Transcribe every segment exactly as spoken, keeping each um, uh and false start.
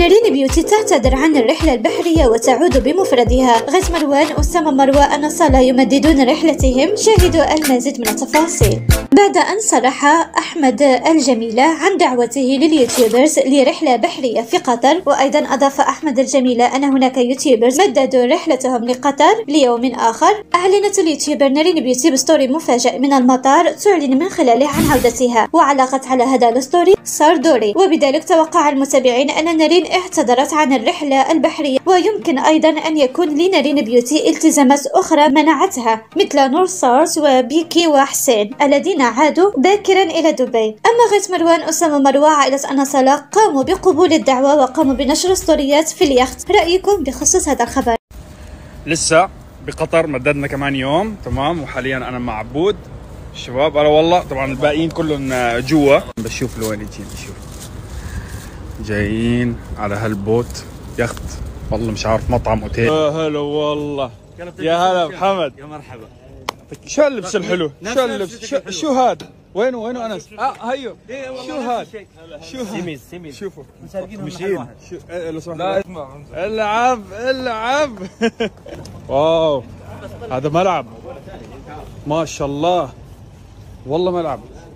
نارين بيوتي تعتذر عن الرحلة البحرية وتعود بمفردها. غيث مروان وأسامة مروى أن صالة يمددون رحلتهم. شاهدوا المزيد من التفاصيل. بعد أن صرح أحمد الجميلة عن دعوته لليوتيوبرز لرحلة بحرية في قطر، وأيضا أضاف أحمد الجميلة أن هناك يوتيوبرز مددوا رحلتهم لقطر ليوم آخر. أعلنت اليوتيوبر نارين بيوتي بستوري مفاجئ من المطار تعلن من خلاله عن عودتها، وعلقت على هذا الستوري صار دوري، وبذلك توقع المتابعين أن نارين اعتذرت عن الرحلة البحرية، ويمكن أيضا أن يكون لنارين بيوتي التزامات أخرى منعتها مثل نور ستارز وبيكي وحسين الذين عادوا باكرا إلى دبي. أما غيث مروان أسامة مروى عائلة أن صالة قاموا بقبول الدعوة وقاموا بنشر ستوريات في اليخت. رأيكم بخصوص هذا الخبر؟ لسه بقطر مددنا كمان يوم تمام، وحاليا أنا مع عبود الشباب. أنا والله طبعا الباقيين كلهم جوا، بشوف لوين يجين. شوف جايين على هالبوت يخت، والله مش عارف مطعم اوتيل. يا هلا والله، يا هلا محمد، يا مرحبا. شو اللبس الحلو؟ شو اللبس؟ شو, شو هاد؟ وينه وينه انس؟ اه هيو. شو هاد؟ شو هاد؟ سيميز سيميز شوفوا مشين. شو لو سمحت لا اسمع، العب العب. واو هذا ملعب ما شاء الله، والله ملعب.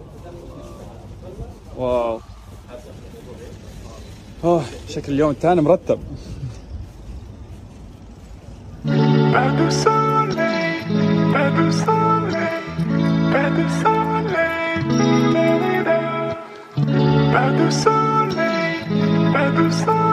واو اوه شكل اليوم الثاني مرتب. Pas de soleil, pas de soleil, pas de soleil, pas de soleil, pas de soleil.